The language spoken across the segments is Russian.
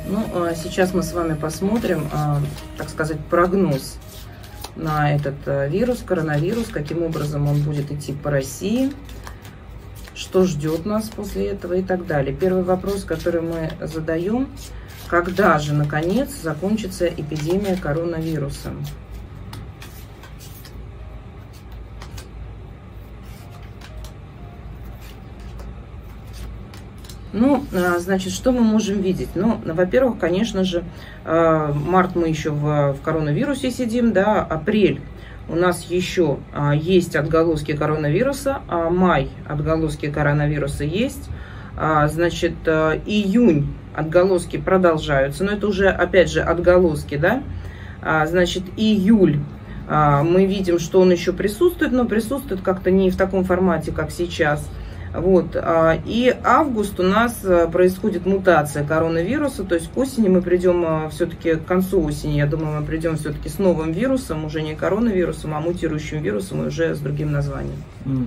Ну, сейчас мы с вами посмотрим, так сказать, прогноз на этот вирус, коронавирус, каким образом он будет идти по России, что ждет нас после этого и так далее. Первый вопрос, который мы задаем: когда же, наконец, закончится эпидемия коронавируса? Ну, значит, что мы можем видеть? Ну, во-первых, конечно же, март мы еще в коронавирусе сидим, да, апрель у нас еще есть отголоски коронавируса, май отголоски коронавируса есть, значит, июнь отголоски продолжаются, но это уже, опять же, отголоски, да, значит, июль. Мы видим, что он еще присутствует, но присутствует как-то не в таком формате, как сейчас. Вот. И август у нас происходит мутация коронавируса, то есть к осени мы придем, все-таки к концу осени, я думаю, мы придем все-таки с новым вирусом, уже не коронавирусом, а мутирующим вирусом и уже с другим названием.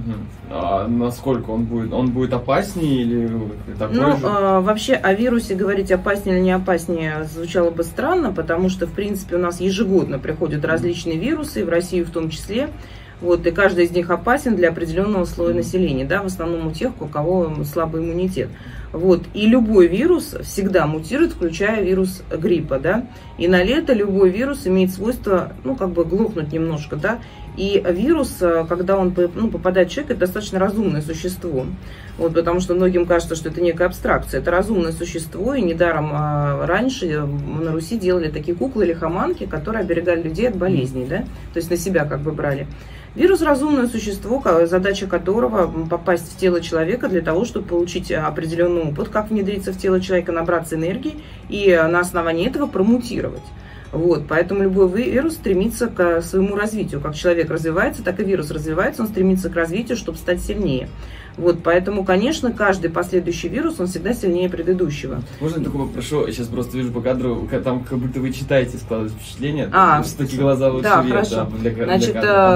А насколько он будет? Он будет опаснее или такой же? Вообще о вирусе говорить опаснее или не опаснее звучало бы странно, потому что, в принципе, у нас ежегодно приходят различные вирусы, в Россию в том числе. Вот, и каждый из них опасен для определенного слоя населения, да, в основном у тех, у кого слабый иммунитет. Вот, и любой вирус всегда мутирует, включая вирус гриппа, да, и на лето любой вирус имеет свойство, ну, как бы глохнуть немножко, да, и вирус, когда он попадает в человека, это достаточно разумное существо, вот, потому что многим кажется, что это некая абстракция, это разумное существо, и недаром раньше на Руси делали такие куклы-лихоманки, которые оберегали людей от болезней, да, то есть на себя как бы брали. Вирус – разумное существо, задача которого попасть в тело человека для того, чтобы получить определенный опыт, как внедриться в тело человека, набраться энергии и на основании этого промутировать. Вот, поэтому любой вирус стремится к своему развитию. Как человек развивается, так и вирус развивается, он стремится к развитию, чтобы стать сильнее. Вот, поэтому, конечно, каждый последующий вирус, он всегда сильнее предыдущего. Можно я такого прошу? Я сейчас просто вижу по кадру, там как будто вы читаете, складываете впечатление, что такие глаза лучше да, видят. Хорошо. Да, значит,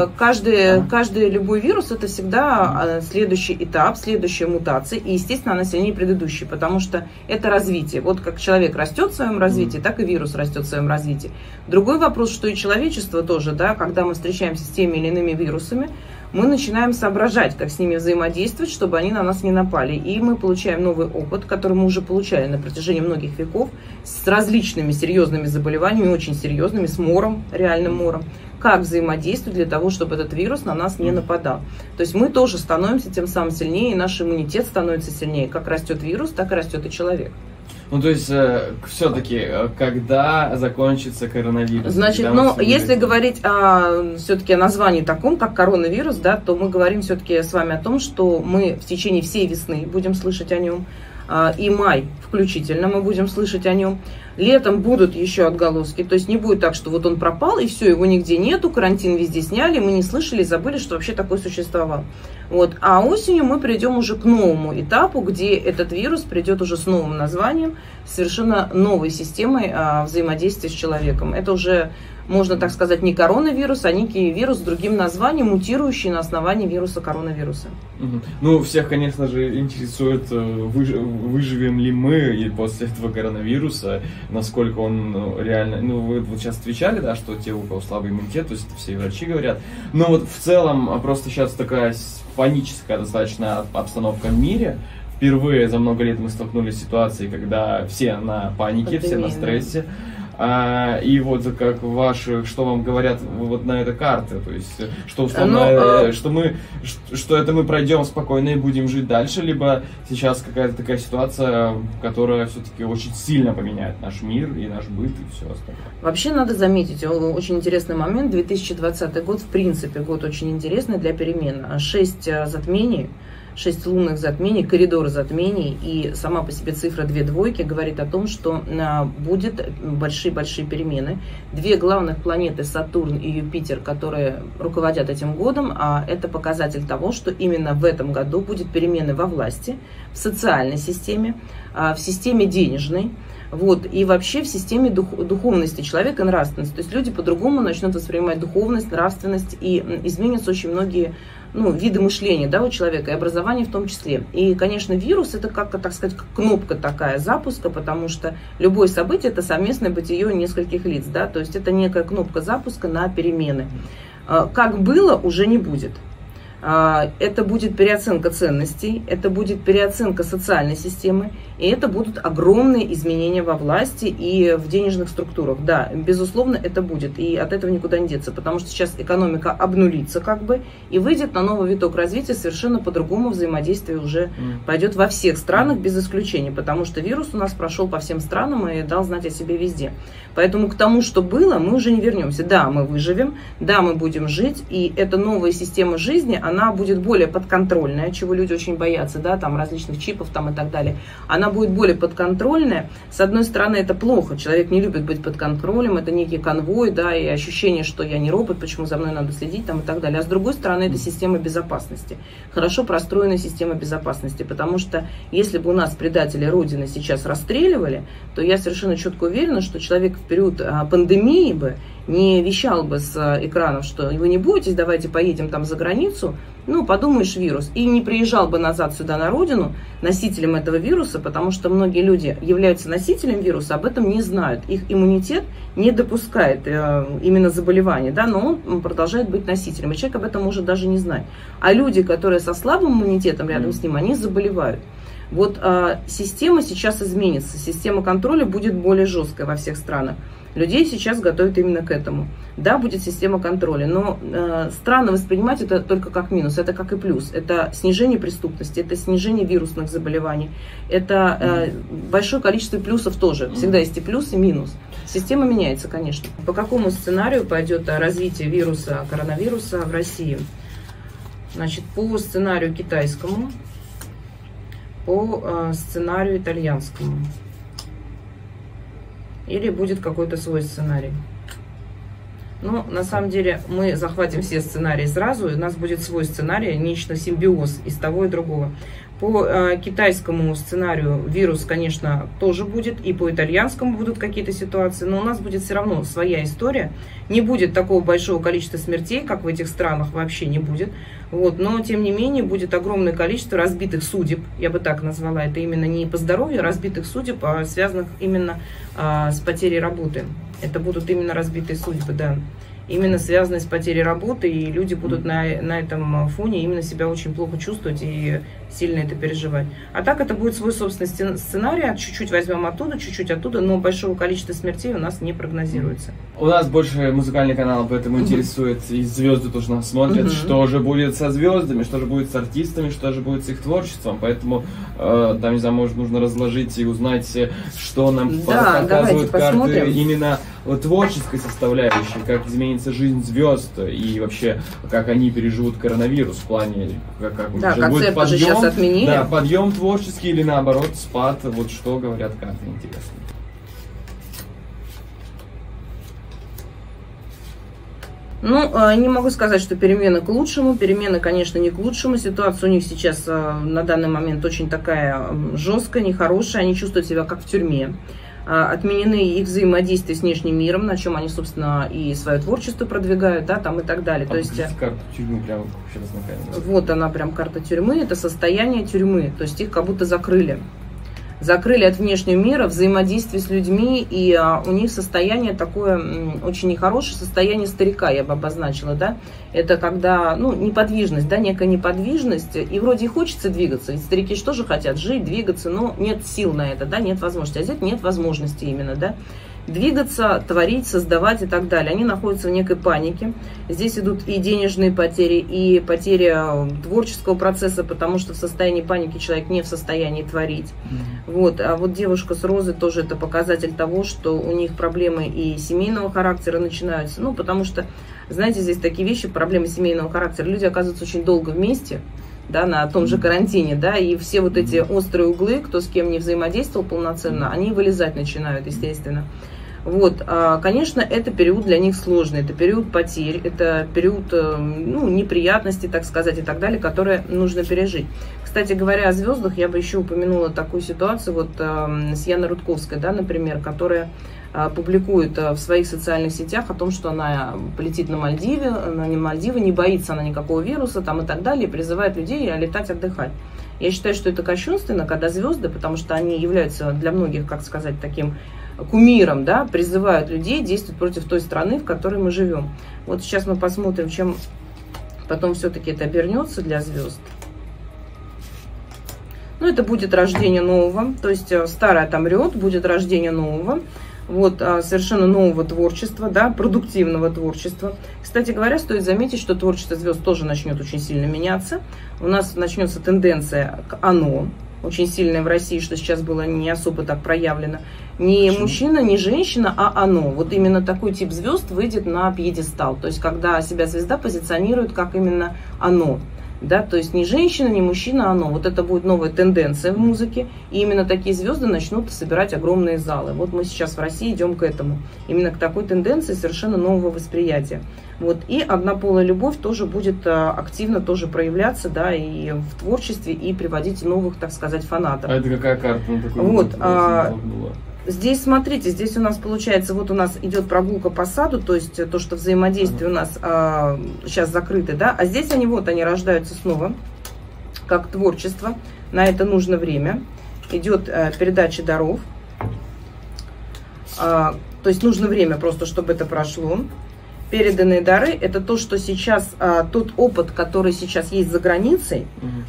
каждый любой вирус, это всегда следующий этап, следующая мутация, и, естественно, она сильнее предыдущей, потому что это развитие. Вот как человек растет в своем развитии, так и вирус растет в своем развитии. Другой вопрос, что и человечество тоже, да, когда мы встречаемся с теми или иными вирусами, мы начинаем соображать, как с ними взаимодействовать, чтобы они на нас не напали. И мы получаем новый опыт, который мы уже получали на протяжении многих веков, с различными серьезными заболеваниями, очень серьезными, с мором, реальным мором. Как взаимодействовать для того, чтобы этот вирус на нас не нападал. То есть мы тоже становимся тем самым сильнее, и наш иммунитет становится сильнее. Как растет вирус, так и растет и человек. Ну, то есть, все-таки, когда закончится коронавирус? Значит, если говорить все-таки о названии таком, как коронавирус, да, то мы говорим все-таки с вами о том, что мы в течение всей весны будем слышать о нем, и май включительно мы будем слышать о нем. Летом будут еще отголоски, то есть не будет так, что вот он пропал, и все, его нигде нету, карантин везде сняли, мы не слышали, забыли, что вообще такое существовал. Вот. А осенью мы придем уже к новому этапу, где этот вирус придет уже с новым названием, совершенно новой системой взаимодействия с человеком. Это уже, можно так сказать, не коронавирус, а некий вирус с другим названием, мутирующий на основании вируса коронавируса. Ну, всех, конечно же, интересует, выживем ли мы и после этого коронавируса, насколько он реально... Ну, вы вот сейчас отвечали, да, что те, у кого слабый иммунитет, то есть это все врачи говорят. Но вот в целом просто сейчас такая паническая достаточно обстановка в мире. Впервые за много лет мы столкнулись с ситуацией, когда все на панике, все на стрессе. И вот как что вам говорят вот на этой карте, то есть что условно, что это мы пройдем спокойно и будем жить дальше, либо сейчас какая-то такая ситуация, которая все-таки очень сильно поменяет наш мир и наш быт и все остальное. Вообще надо заметить, очень интересный момент, 2020 год в принципе год очень интересный для перемен, 6 затмений. 6 лунных затмений, коридор затмений, и сама по себе цифра 2 двойки говорит о том, что будет большие-большие перемены. 2 главных планеты, Сатурн и Юпитер, которые руководят этим годом, это показатель того, что именно в этом году будет перемены во власти, в социальной системе, в системе денежной, вот, и вообще в системе духовности человека, нравственности. То есть люди по-другому начнут воспринимать духовность, нравственность, и изменятся очень многие ну, виды мышления, да, у человека, и образования в том числе. И, конечно, вирус это как, так сказать, как кнопка такая запуска, потому что любое событие это совместное бытие нескольких лиц, да, то есть это некая кнопка запуска на перемены. Как было, уже не будет. Это будет переоценка ценностей, это будет переоценка социальной системы, и это будут огромные изменения во власти и в денежных структурах. Да, безусловно, это будет, и от этого никуда не деться, потому что сейчас экономика обнулится как бы, и выйдет на новый виток развития, совершенно по-другому взаимодействие уже пойдет во всех странах без исключения, потому что вирус у нас прошел по всем странам и дал знать о себе везде. Поэтому к тому, что было, мы уже не вернемся. Да, мы выживем, да, мы будем жить, и эта новая система жизни, она будет более подконтрольная, чего люди очень боятся, да, там различных чипов там и так далее. Она будет более подконтрольная. С одной стороны, это плохо, человек не любит быть под контролем, это некий конвой, да, и ощущение, что я не робот, почему за мной надо следить там и так далее. А с другой стороны, это система безопасности, хорошо простроенная система безопасности, потому что если бы у нас предатели Родины сейчас расстреливали, то я совершенно четко уверена, что человек в период пандемии бы не вещал бы с экранов, что вы не бойтесь, давайте поедем там за границу, ну, подумаешь, вирус. И не приезжал бы назад сюда на родину носителем этого вируса, потому что многие люди являются носителем вируса, об этом не знают. Их иммунитет не допускает именно заболевания, да, но он продолжает быть носителем, и человек об этом может даже не знать. А люди, которые со слабым иммунитетом рядом с ним, они заболевают. Вот система сейчас изменится, система контроля будет более жесткой во всех странах. Людей сейчас готовят именно к этому. Да, будет система контроля, но странно воспринимать это только как минус, это как и плюс. Это снижение преступности, это снижение вирусных заболеваний, это большое количество плюсов тоже. Всегда есть и плюс, и минус. Система меняется, конечно. По какому сценарию пойдет развитие вируса, коронавируса в России? Значит, по сценарию китайскому, по сценарию итальянскому. Или будет какой-то свой сценарий. Ну, на самом деле, мы захватим все сценарии сразу, и у нас будет свой сценарий, нечто симбиоз из того и другого. По китайскому сценарию вирус, конечно, тоже будет, и по итальянскому будут какие-то ситуации, но у нас будет все равно своя история. Не будет такого большого количества смертей, как в этих странах, вообще не будет. Вот, но, тем не менее, будет огромное количество разбитых судеб, я бы так назвала. Это именно не по здоровью, а разбитых судеб, связанных именно с потерей работы. Это будут именно разбитые судьбы, да. Именно связанные с потерей работы, и люди будут на этом фоне именно себя очень плохо чувствовать и сильно это переживать. А так это будет свой собственный сценарий, чуть-чуть возьмем оттуда, чуть-чуть оттуда, но большого количества смертей у нас не прогнозируется. У нас больше музыкальный канал, поэтому интересует, и звезды тоже нас смотрят, что же будет со звездами, что же будет с артистами, что же будет с их творчеством, поэтому там, не знаю, может, нужно разложить и узнать, что нам показывают карты именно творческой составляющей, как изменится жизнь звезд и вообще как они переживут коронавирус в плане, как будет подъем, сейчас отменили. Да, подъем творческий или наоборот спад, вот что говорят карты, интересно. Ну, не могу сказать, что перемены к лучшему. Перемены, конечно, не к лучшему. Ситуация у них сейчас на данный момент очень такая жесткая, нехорошая. Они чувствуют себя как в тюрьме. Отменены их взаимодействия с внешним миром, на чем они, собственно, и свое творчество продвигают, да, там и так далее. То есть карта тюрьмы прямо вот она прям карта тюрьмы, это состояние тюрьмы, то есть их как будто закрыли. Закрыли от внешнего мира, взаимодействие с людьми, и у них состояние такое очень нехорошее, состояние старика, я бы обозначила, да. Это когда, ну, неподвижность, да, некая неподвижность, и вроде и хочется двигаться, ведь старики что же хотят? Жить, двигаться, но нет сил на это, да, нет возможности, а здесь нет возможности именно, да. Двигаться, творить, создавать и так далее. Они находятся в некой панике. Здесь идут и денежные потери, и потери творческого процесса, потому что в состоянии паники человек не в состоянии творить. Вот. А вот девушка с розой тоже это показатель того, что у них проблемы и семейного характера начинаются. Ну, потому что, знаете, здесь такие вещи, проблемы семейного характера. Люди оказываются очень долго вместе, да, на том же карантине, да, и все вот эти острые углы, кто с кем не взаимодействовал полноценно, они вылезать начинают, естественно. Вот, конечно, это период для них сложный, это период потерь, это период неприятностей, так сказать, и так далее, которые нужно пережить. Кстати говоря, о звездах я бы еще упомянула такую ситуацию вот с Яной Рудковской, да, например, которая публикует в своих социальных сетях о том, что она полетит на Мальдивы, не боится она никакого вируса там, и так далее, и призывает людей летать отдыхать. Я считаю, что это кощунственно, когда звезды, потому что они являются для многих, как сказать, таким кумиром, да, призывают людей действовать против той страны, в которой мы живем. Вот сейчас мы посмотрим, чем потом все-таки это обернется для звезд. Ну, это будет рождение нового, то есть старое отомрет, будет рождение нового, вот, совершенно нового творчества, да, продуктивного творчества. Кстати говоря, стоит заметить, что творчество звезд тоже начнет очень сильно меняться. У нас начнется тенденция к «оно», очень сильная в России, что сейчас было не особо так проявлено. Не мужчина, не женщина, а оно. Вот именно такой тип звезд выйдет на пьедестал. То есть, когда себя звезда позиционирует как именно оно. Да, то есть не женщина, не мужчина, а оно. Вот это будет новая тенденция в музыке. И именно такие звезды начнут собирать огромные залы. Вот мы сейчас в России идем к этому. Именно к такой тенденции совершенно нового восприятия. Вот. И однополая любовь тоже будет активно тоже проявляться, да, и в творчестве, и приводить новых, так сказать, фанатов. А это какая карта? Вот. Здесь, смотрите, здесь у нас получается, вот у нас идет прогулка по саду, то есть то, что взаимодействие у нас сейчас закрыты, да, а здесь они рождаются снова, как творчество, на это нужно время, идет передача даров, то есть нужно время просто, чтобы это прошло. Переданные дары – это то, что сейчас, тот опыт, который сейчас есть за границей,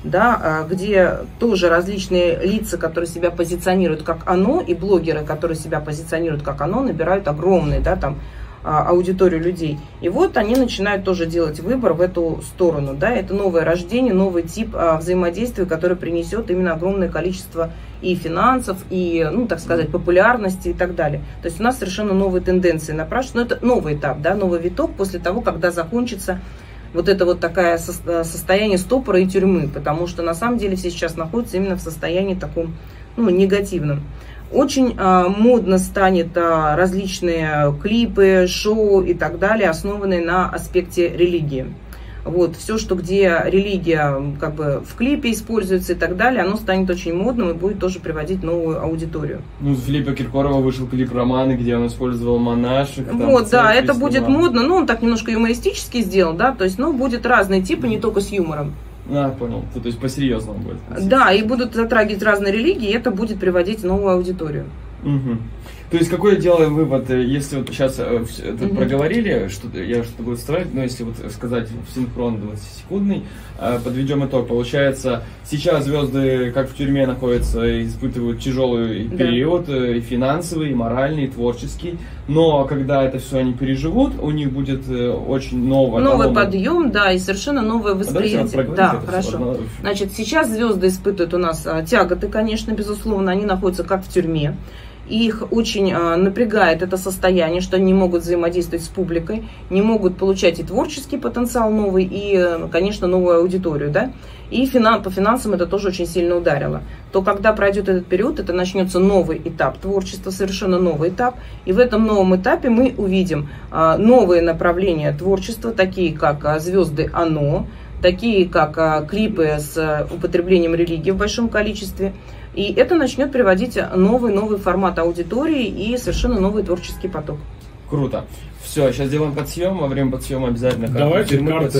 да, где тоже различные лица, которые себя позиционируют как оно, и блогеры, которые себя позиционируют как оно, набирают огромные, да, там, аудиторию людей. И вот они начинают тоже делать выбор в эту сторону. Да, это новое рождение, новый тип взаимодействия, который принесет именно огромное количество и финансов, и, ну, так сказать, популярности и так далее. То есть у нас совершенно новые тенденции напрашиваются. Но это новый этап, да, новый виток после того, когда закончится вот это вот такое состояние стопора и тюрьмы. Потому что на самом деле все сейчас находятся именно в состоянии таком, ну, негативном. Очень модно станет различные клипы, шоу и так далее, основанные на аспекте религии. Вот, все, что где религия как бы в клипе используется и так далее, оно станет очень модным и будет тоже приводить новую аудиторию. Ну, с Филиппа Киркорова вышел клип «Романы», где он использовал монашек. Вот, да, это будет модно, ну, он так немножко юмористически сделал, да, то есть, ну, будет разные типы, не только с юмором. Понял. То есть по-серьезному будет. Да, и будут затрагивать разные религии, и это будет приводить новую аудиторию. Угу. То есть какой делаем вывод, если вот сейчас проговорили, что я что-то буду вставлять, но если вот сказать в синхрон 20-секундный, подведем итог. Получается, сейчас звезды как в тюрьме находятся, испытывают тяжелый период, и финансовый, и моральный, и творческий, но когда это все они переживут, у них будет очень новый подъем, да, и совершенно новое восприятие. Да, хорошо. Значит, сейчас звезды испытывают у нас тяготы, конечно, безусловно, они находятся как в тюрьме. Их очень напрягает это состояние, что они не могут взаимодействовать с публикой, не могут получать и творческий потенциал новый, и, конечно, новую аудиторию, да. И по финансам это тоже очень сильно ударило. То, когда пройдет этот период, это начнется новый этап творчества, совершенно новый этап. И в этом новом этапе мы увидим новые направления творчества, такие как «Звезды Оно», такие как клипы с употреблением религии в большом количестве. И это начнет приводить новый формат аудитории и совершенно новый творческий поток. Круто. Все, сейчас делаем подсъем. Во время подсъема обязательно давайте карту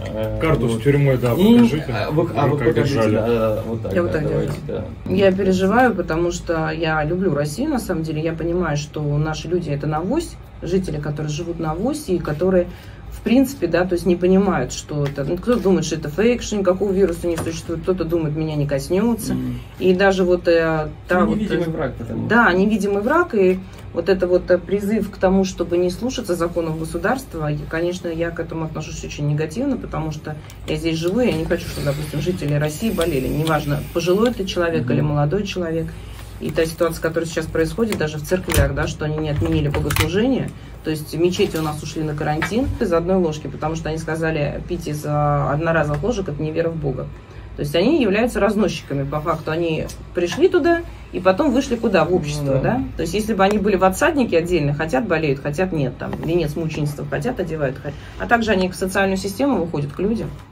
с тюрьмой, да, покажите. Вот покажите, да, вот так. Давайте, да. Я переживаю, потому что я люблю Россию, на самом деле. Я понимаю, что наши люди это навозь, жители, которые живут на авосе и которые в принципе, да, то есть не понимают, что это, ну, кто-то думает, что это фейк, что никакого вируса не существует, кто-то думает, меня не коснется, и даже вот невидимый враг, да, невидимый враг, и вот это вот призыв к тому, чтобы не слушаться законов государства, и, конечно, я к этому отношусь очень негативно, потому что я здесь живу, я не хочу, чтобы, допустим, жители России болели, неважно, пожилой ты человек или молодой человек. И та ситуация, которая сейчас происходит, даже в церквях, да, что они не отменили богослужение, то есть мечети у нас ушли на карантин из одной ложки, потому что они сказали, пить из одноразовых ложек – это не вера в Бога. То есть они являются разносчиками, по факту они пришли туда и потом вышли куда? В общество, да? То есть, если бы они были в отсаднике отдельно, хотят болеют, хотят нет, там, венец мученичества хотят одевают, а также они в социальную систему выходят к людям.